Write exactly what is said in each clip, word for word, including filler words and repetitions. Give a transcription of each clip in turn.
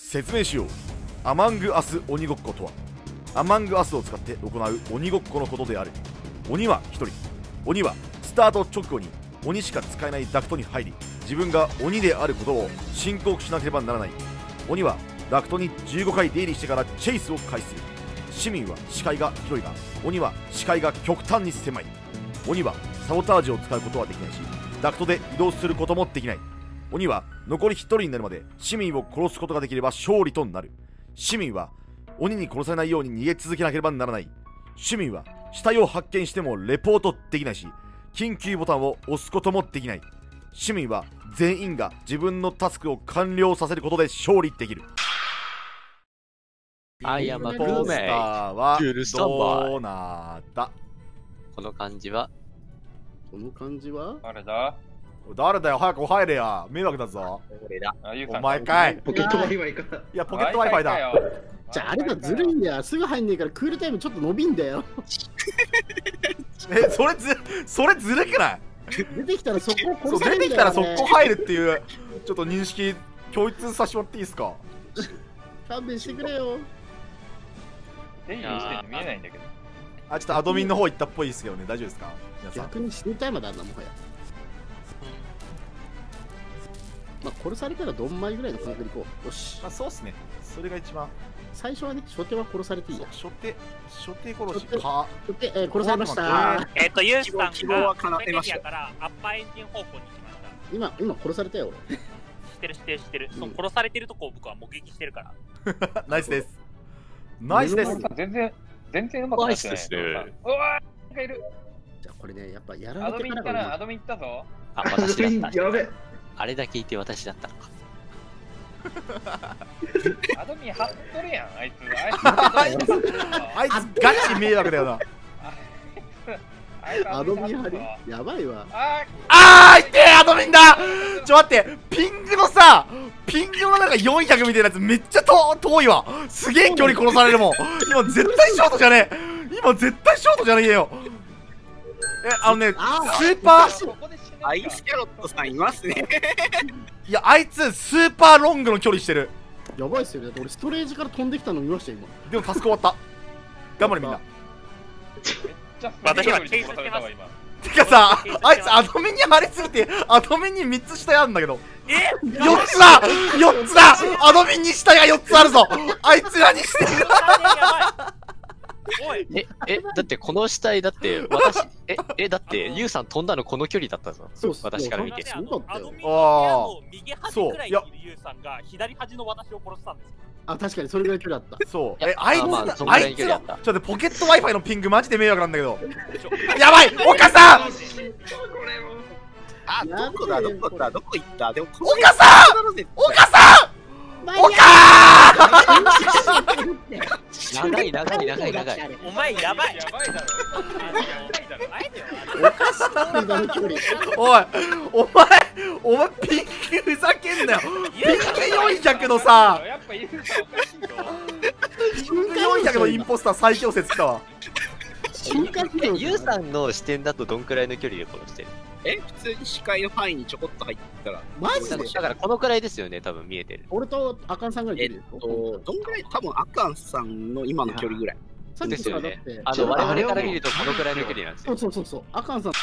説明しよう。アマングアス鬼ごっことは、アマングアスを使って行う鬼ごっこのことである。鬼はひとり。鬼はスタート直後に鬼しか使えないダクトに入り、自分が鬼であることを申告しなければならない。鬼はダクトにじゅうごかい出入りしてからチェイスを開始する。市民は視界が広いが、鬼は視界が極端に狭い。鬼はサボタージュを使うことはできないし、ダクトで移動することもできない。鬼は残りひとりになるまで市民を殺すことができれば勝利となる。市民は鬼に殺されないように逃げ続けなければならない。市民は死体を発見してもレポートできないし、緊急ボタンを押すこともできない。市民は全員が自分のタスクを完了させることで勝利できる。 アイアムポスターはどうなった？ この感じはこの感じは誰だ？ 誰だよ、早く入れや。迷惑だぞ。 俺だ。 お前かい。 ポケット Wi-Fi か。 いや、ポケット Wi-Fi だ。 じゃああれだ、ずるいんだよ。すぐ入んねえからクールタイムちょっと伸びんだよ。 え、それず、それずるくない？ 出てきたらそこ殺さ出れるんだよね。 てきたらそこ入るっていう、ちょっと認識、教育させてもらっていいですか？ 勘弁してくれよ。 デイリーしてるの見えないんだけど。 あ、ちょっとアドミンの方行ったっぽいですけどね、大丈夫ですか？皆さん。 逆に死にたいまであんなもはや。まあ殺されたらどんまいぐらいの感覚でいこう。よし。 まあそうっすね。それが一番。 最初はね、初手は殺されていいや。 初手、初手殺しか。 初手、えー、殺されました。 えっと、ユウさんが希望は叶えました。 からアッパーエンジン方向に行きました。 今、今殺されたよ、俺。 知ってる知ってる知ってる。その殺されてるとこを僕は目撃してるから。 ナイスです。ナイスです。 全然、全然うまくないですね。うわー、なんかいる。 じゃあこれね、やっぱやアドられてミン行ったな、アドミン行ったぞ。 あ、私だった。 やべ。 あれだけいて私だったのか。 アドミン張っとるやん、あいつ。 あいつ、あいつガチ迷惑だよな。 アドミン張りやばいわ。 あー、いてー、アドミンだ。ちょ待って、ピングのさ、ピングのなんかよんひゃくみたいなやつめっちゃ遠遠いわ。すげえ距離殺されるもん。今絶対ショートじゃねえ。今絶対ショートじゃねえよ。え、あのね、スーパーアイスキャロットさんいますね。 いや、あいつスーパーロングの距離してる。 やばいっすよね。だって俺ストレージから飛んできたの見ましたよ、今。 でもタスク終わった。頑張れみんな。 私はケースしてます。 てかさ、あいつアドミンに張りすぎて、アドミンにみっつ死体あるんだけど。 えよっつだ !よっつだアドミンに死体がよっつあるぞ。あいつ何してるおいえ、え、だってこの死体だって私、え、え、だってユウさん飛んだのこの距離だったぞ。 そうっす私から見て。 すごかったよ。 アドミンの右端くらいにいるユウさんが左端の私を殺したんですよ。 あ、確かにそれぐらい距離あった。 そう。え、あいつ、 あまあそんぐあらいいつの、 の距離あったちょっとポケット Wi-Fi のピングマジで迷惑なんだけど。やばい岡さんあ、どこだ、どこだ、どこ行った。でも、 岡さん岡さん岡長い長い長い長い。 お前やばい。 やばいだろ。 あえてよ。 おかしいんだね、距離。 おいお前お前ピンクふざけんなよ。ピンクよんひゃくのさ、 やっぱ言うのおかしいよ。 ピンクよんひゃくのインポスター最強説来たわ。 瞬間移動。 ユウさんの視点だとどんくらいの距離で殺してる？ え、普通に視界の範囲にちょこっと入ったら。 マジでだからこのくらいですよね、多分見えてる。 俺とアカンさんぐらいえっ出るよ。 と、どんぐらい、多分アカンさんの今の距離ぐらい。 さっきですよねとかだって。。 あの、我々から見るとこのくらいの距離なんですそうよ。 そうそうそう。アカンさん。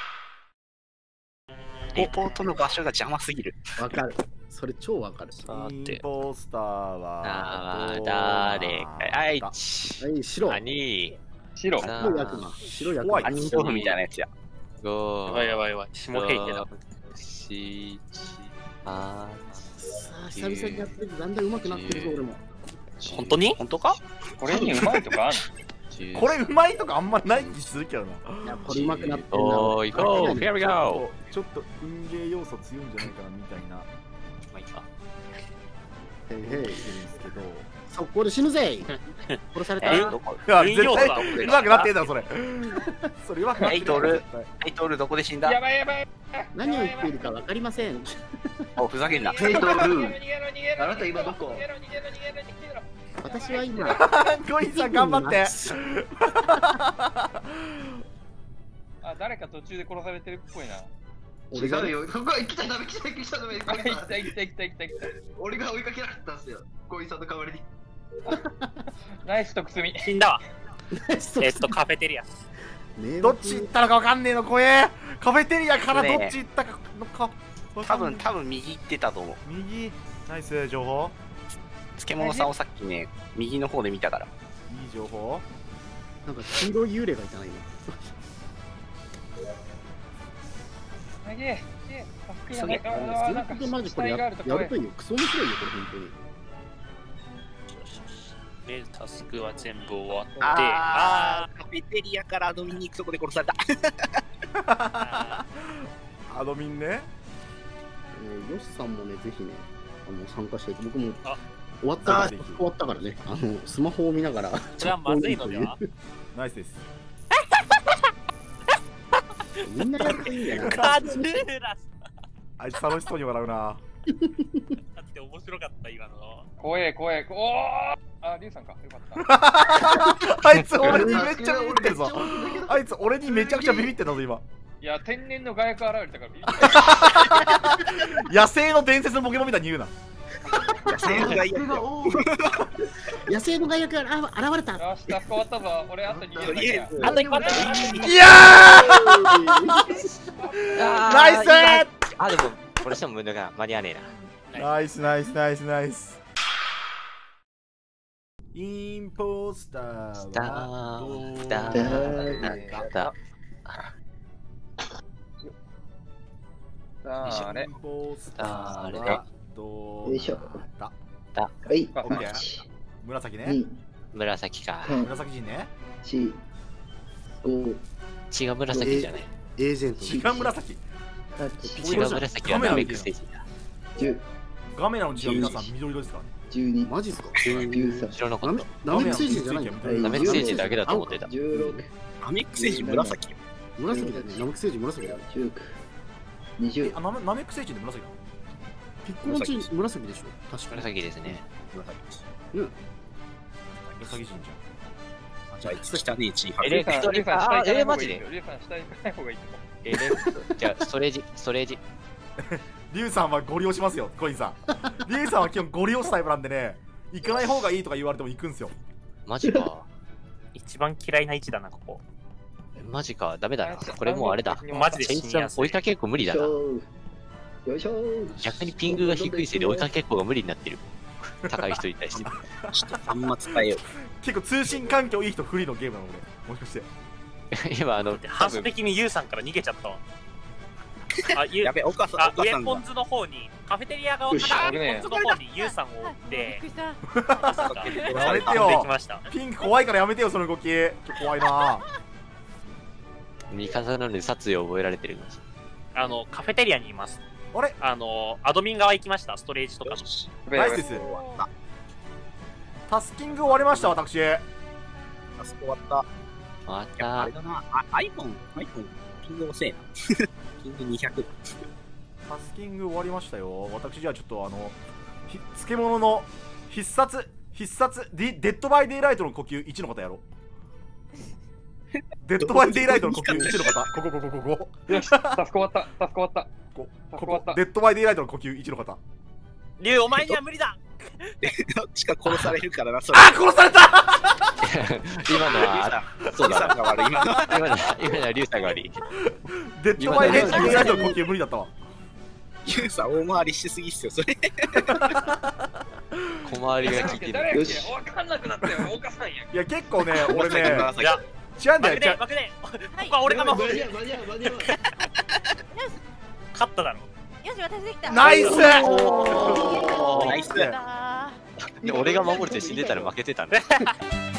レポートの場所が邪魔すぎる。 わかる。それ超わかる。 さインて、 ポスターはあー、 どうな誰ったか、あいち、 はい、白。 あに、 白。 さ白い悪魔。白い悪魔。 怖いアニ豆腐みたいなやつや。 ご、 やばいやばいやばい。下平家だ。 し、あさあ、久々にやってるとだんだん上手くなってるぞ、俺も。 本当に？ 本当か？ これにうまいとかあるじゅうこれうまいとかあんまない気するけどな。 いや、これ上手くなってるな。 おー、行こう、here we go! ちょっと運ゲー要素強いんじゃないかなみたいなまあいいか。 へいへい。 言ってるんですけど。 速攻で死ぬぜ。殺された。 えどこ？ いや運絶対用がうまくなってんだろそれ。それうまくなってんだろエイトル絶対。 エイトールどこで死んだ？ やばいやばい。 何を言っているかわかりません。 お、ふざけんな。 逃げろ逃げろ逃げろ逃げろ。 あなた今どこ？ 逃げろ逃げろ逃げろ逃げろ。 私は今、 ゴリさん頑張って。 あ、誰か途中で殺されてるっぽいな。 俺が違うよ。そこは来ちゃダメ、来ちゃダメ、来ちゃダメ。 来た来た来た来た来た来た。 俺が追いかけられたんですよ。小井さんの代わりに。 ナイスとくすみ。 死んだわ。えっと、カフェテリア。 どっち行ったのかわかんねえの、怖え。カフェテリアからどっち行ったかのか。 多分、多分右行ってたと思う。 右。ナイス情報。 漬物さんをさっきね、右の方で見たから。 いい情報。 なんか黄色い幽霊がいたな今。 あげえ。 急げ。 本当マジこれややるといいよ。クソ面白いよこれ本当に。 で、タスクは全部終わって、 あー、カフェテリアからアドミンに行くとこで殺された。 アドミンね。 えー、ヨシさんもね、ぜひね、あの参加していて、僕もあ終わったから、終わったからね、あのスマホを見ながら。 これはまずいのでは？ ナイスです。 みんなやっていいんだよな。 カズーラあいつ楽しそうに笑うな。 だって面白かった今の。 怖え怖え。おお。あ、リュウさんか。よかった。 あいつ俺にめっちゃビビってるぞ。あいつ俺にめちゃくちゃビビってたぞ今。 いや、天然の外役現れたからビビって野生の伝説のポケモンみたいに言うな。 野生の外役野生の外役が現れた。 よし、タスク終わったぞ。俺あと逃げるだけや。 あと一個あった。 いやーナイス。 あ、でも、俺しても無駄が間に合わねえな。 ナイスナイスナイスナイス。インポスターはどうだったさあ、あれ。 インポスターあれはどうだったはい。 オッケー。紫ね。 紫か。 紫人ね。 ち、ご、 違う紫じゃない。 エージェント。 違う紫。 違う紫はナメックステージだ。 じゅう、 画面のうちは皆さん緑色ですからね。 じゅうに、 マジっすか。 じゅうさん、 知らなかった。 ナメック星人じゃないの。 ナメック星人だけだと思ってた。 じゅうろく、 アメック星人紫よ。 紫だよね。ナメック星人紫だよ。 じゅうく、にじゅう、 あ、ナメナメック星人で紫なの？ ピッコロチン紫でしょ。確かに。 紫ですね。 紫人じゃん。 じゃあ、いつ汚ねえチーハエル。 レクトリカ、あ、え、マジでリュウさん下行かない方がいいと思う。 エレクト、じゃあ、ストレージ、ストレージ。 リュウさんはゴリ押しますよ、コインさん。リュウさんは基本ゴリ押すタイプなんでね、行かない方がいいとか言われても行くんすよ。 マジか。 一番嫌いな位置だな、ここ。 マジか、ダメだな。これもうあれだ。 マジでチェイスは追いかけっこ無理だな。 よいしょ。 逆にピングが低いせいで追いかけっこが無理になってる。高い人に対して。 ちょっと端末変えよ結構通信環境いい人不利のゲームなの俺。もしかして。 今、あの、 反射的にユウさんから逃げちゃったわ。あ、 う。 ユウやべ、お母さん、 あお、母さんが上ポン。ズの方に、カフェテリア側から上ポンズの方にユウさんを追って、 やめてできよ。 ました。 ピンク怖いからやめてよ、その動き。ちょっと怖いな。 味方なのに殺意を覚えられてる。 あの、カフェテリアにいます。 あれあの、アドミン側行きました、ストレージとかの。 ナイスです。タスキング終わりました、私。 あそこ終わった。 まいや、あたれ、だな。あ、iPhone、iPhone、ピング遅えな。ピングにひゃく。 タスキング終わりましたよ。私じゃあちょっとあの、ひ漬物の必殺、必殺、ディデッドバイデイライトの呼吸いちの方やろう。デッドバイデイライトの呼吸いちの方。ここここここ。 よし、タスク終わった。タスク終わった。 ここ終わったこデッドバイデイライトの呼吸いちの方。 リュウ、お前には無理だ。 どっちか殺されるからな、それ。 あ、殺された。 今のは、そうだな。 リュウさんが悪い、今の。 今のは、今のはリュウさんが悪い。 デッドバイデイライトの呼吸無理だったわ。 リュウさん、大回りしすぎっすよ、それ。 小回りが効いてる。 誰やっけわかんなくなったよ。岡さんや。 いや結構ね、俺ね、 いや、 違うんだよ。 負けねえ、負けねえ。ここは俺が守る。 間に合う、間に合う、間に合う。 勝っただろ。 よし、私できた。 ナイス。 ナイス。 だー俺が守るって死んでたら負けてたんだ。